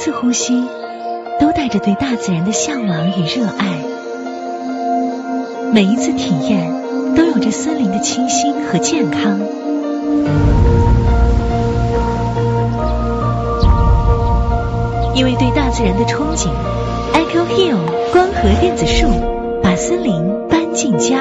次呼吸都带着对大自然的向往与热爱，每一次体验都有着森林的清新和健康。因为对大自然的憧憬， Echo Hill 光合电子树把森林搬进家。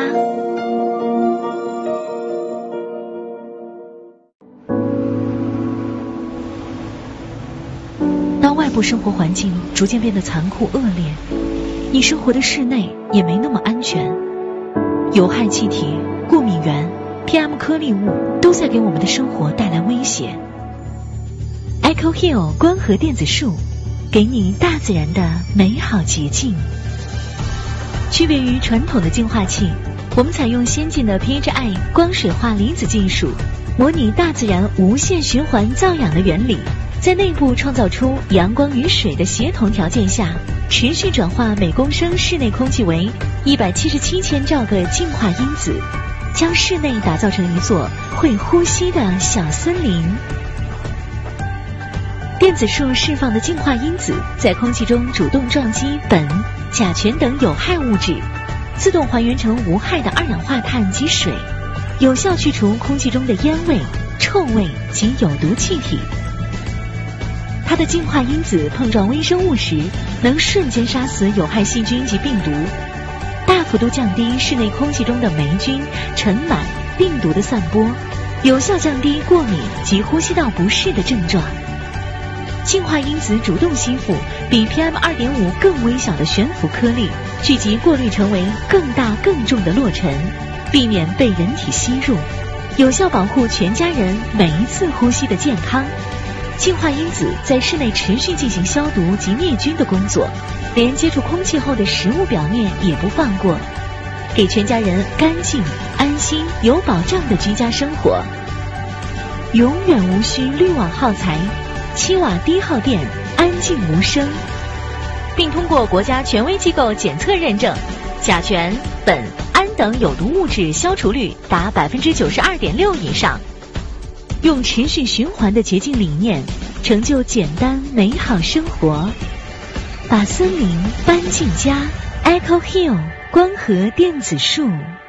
当外部生活环境逐渐变得残酷恶劣，你生活的室内也没那么安全。有害气体、过敏源、PM 颗粒物都在给我们的生活带来威胁。Echo Hill 光合电子树给你大自然的美好捷径。区别于传统的净化器，我们采用先进的 PHI 光水化离子技术，模拟大自然无限循环造氧的原理，在内部创造出阳光与水的协同条件下，持续转化每公升室内空气为177千兆个净化因子，将室内打造成一座会呼吸的小森林。电子树释放的净化因子在空气中主动撞击苯、甲醛等有害物质，自动还原成无害的二氧化碳及水，有效去除空气中的烟味、臭味及有毒气体。它的净化因子碰撞微生物时，能瞬间杀死有害细菌及病毒，大幅度降低室内空气中的霉菌、尘螨、病毒的散播，有效降低过敏及呼吸道不适的症状。净化因子主动吸附比 PM2.5 更微小的悬浮颗粒，聚集过滤成为更大更重的落尘，避免被人体吸入，有效保护全家人每一次呼吸的健康。净化因子在室内持续进行消毒及灭菌的工作，连接触空气后的食物表面也不放过，给全家人干净、安心、有保障的居家生活。永远无需滤网耗材，7瓦低耗电，安静无声，并通过国家权威机构检测认证，甲醛、苯、胺等有毒物质消除率达 92.6% 以上。用持续循环的洁净理念，成就简单美好生活，把森林搬进家。 Echo Hill 光合电子树。